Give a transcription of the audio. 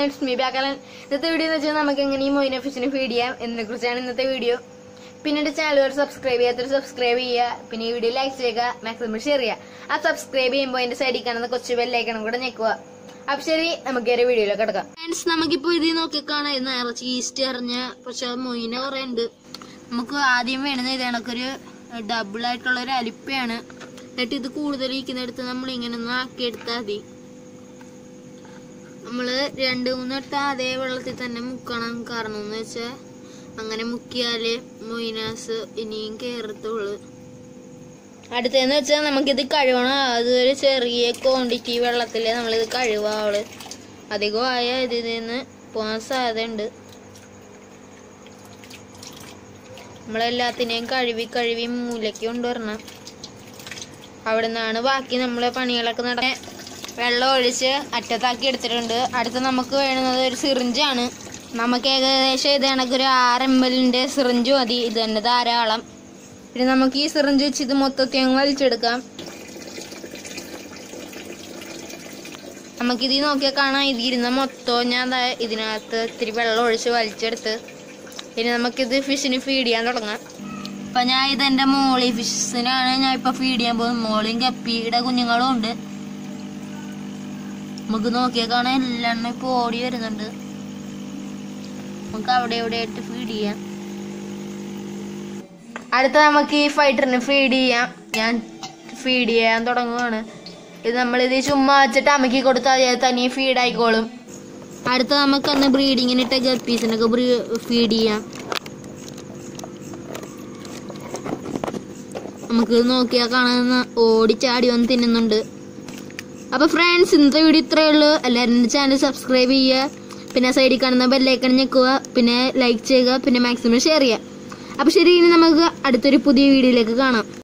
Friends, me ബാക്കലൻ. ഇന്നത്തെ video എന്ന് വെച്ചാൽ നമുക്ക് എങ്ങനെ ഈ മൊയിന ഫിഷിനെ ഫീഡ് ചെയ്യാം എന്നതിനെ കുറിച്ചാണ് ഇന്നത്തെ വീഡിയോ. പിന്നെ എന്റെ ചാനൽ സബ്സ്ക്രൈബ് ചെയ്യാത്തൊരു സബ്സ്ക്രൈബ് ചെയ്യുക. പിന്നെ ഈ വീഡിയോ ലൈക്ക് ചെയ്യുക, മാക്സിമം ഷെയർ ചെയ്യുക. ആ സബ്സ്ക്രൈബ് ചെയ്യുമ്പോൾ എന്റെ സൈഡിൽ കാണുന്ന കൊച്ചു ബെല്ലൈക്കണം കൂടെ ഞെക്കുക. അപ്പൊ ശരി, നമുക്ക് ഒരു വീഡിയോയിലേക്ക് കിടക്കാം. ഫ്രണ്ട്സ്, നമുക്കിപ്പോ ഇത് നോക്കിക്കാണാം. ഇത് നിറച്ച് ഈസ്റ്റ് അറിഞ്ഞ പക്ഷെ മൊയിന കുറെ ഉണ്ട്. നമുക്ക് ആദ്യം വേണമെന്ന് ഇത് കണക്കൊരു ഡബിൾ ആയിട്ടുള്ള ഒരു അലിപ്പയാണ്. എന്നിട്ട് ഇത് കൂടുതൽ ഇരിക്കുന്നിടത്ത് നമ്മൾ ഇങ്ങനെ ഒന്ന് ആക്കിയെടുത്താൽ മതി. നമ്മള് 2-3 വട്ടം അതേ വെള്ളത്തിൽ തന്നെ മുക്കണം. കാരണം എന്ന് വെച്ചാൽ അങ്ങനെ മുക്കിയാല് മൊയിനാസ് ഇനിയും കേറത്തുള്ളു. അടുത്തെന്ന് വെച്ചാൽ നമുക്കിത് കഴുകണം. അതൊരു ചെറിയ ക്വാണ്ടിറ്റി വെള്ളത്തില് നമ്മളിത് കഴുകാവുള്ളു. അധികമായ ഇതിൽ നിന്ന് പോകാൻ സാധ്യതയുണ്ട്. നമ്മളെല്ലാത്തിനെയും കഴുകി മൂലയ്ക്ക് കൊണ്ടുവരണം. അവിടെ നിന്നാണ് ബാക്കി നമ്മളെ പണികളൊക്കെ നടക്കാൻ. വെള്ളം ഒഴിച്ച് അറ്റത്താക്കി എടുത്തിട്ടുണ്ട്. അടുത്ത് നമുക്ക് വേണ്ടുന്നത് ഒരു സിറിഞ്ചാണ്. നമുക്ക് ഏകദേശം ഇത് കണക്കൊരു 6 ml സിറിഞ്ച് മതി. ഇത് തന്നെ ധാരാളം. പിന്നെ നമുക്ക് ഈ സിറിഞ്ച് വെച്ച് ഇത് മൊത്തത്തിൽ അങ്ങ് വലിച്ചെടുക്കാം. നമുക്കിത് നോക്കിയാൽ കാണാം. ഇതിരുന്ന മൊത്തം ഞാൻ ഇതിനകത്ത് ഇത്തിരി വെള്ളം ഒഴിച്ച് വലിച്ചെടുത്ത് പിന്നെ നമുക്കിത് ഫിഷിന് ഫീഡ് ചെയ്യാൻ തുടങ്ങാം. അപ്പൊ ഞാൻ ഇതെന്റെ മോളി ഫിഷിനാണ് ഞാൻ ഇപ്പൊ ഫീഡ് ചെയ്യാൻ പോകുന്നത്. മോളിയും ഗപ്പിയുടെ കുഞ്ഞുങ്ങളും ഉണ്ട്. നമുക്ക് നോക്കിയാൽ കാണാൻ എല്ലാം ഇപ്പൊ ഓടി വരുന്നുണ്ട്. നമുക്ക് അവിടെ എവിടെ ആയിട്ട് ഫീഡ് ചെയ്യാം. അടുത്ത നമുക്ക് ഈ ഫൈറ്ററിന് ഫീഡ് ചെയ്യാം. ഞാൻ ഫീഡ് ചെയ്യാൻ തുടങ്ങുവാണ്. ഇത് നമ്മളിത് ചുമ്മാ വെച്ചിട്ട് അമ്മയ്ക്ക് കൊടുത്താൽ അത് തനിയെ ഫീഡ് ആയിക്കോളും. അടുത്ത നമുക്ക് അന്ന് ബ്രീഡിങ്ങിനിട്ട ഗപ്പീസിനൊക്കെ ഫീഡ് ചെയ്യാം. നമുക്ക് നോക്കിയാൽ കാണുന്ന ഓടിച്ചാടി വന്ന് തിന്നുന്നുണ്ട്. അപ്പൊ ഫ്രണ്ട്സ്, ഇന്നത്തെ വീഡിയോ ഇത്രയേ ഉള്ളൂ. എല്ലാവരും എൻ്റെ ചാനൽ സബ്സ്ക്രൈബ് ചെയ്യുക. പിന്നെ സൈഡിൽ കാണുന്ന ബെല്ലൈക്കൺ ഞെക്കുക. പിന്നെ ലൈക്ക് ചെയ്യുക. പിന്നെ മാക്സിമം ഷെയർ ചെയ്യുക. അപ്പൊ ശരി, ഇനി നമുക്ക് അടുത്തൊരു പുതിയ വീഡിയോയിലേക്ക് കാണാം.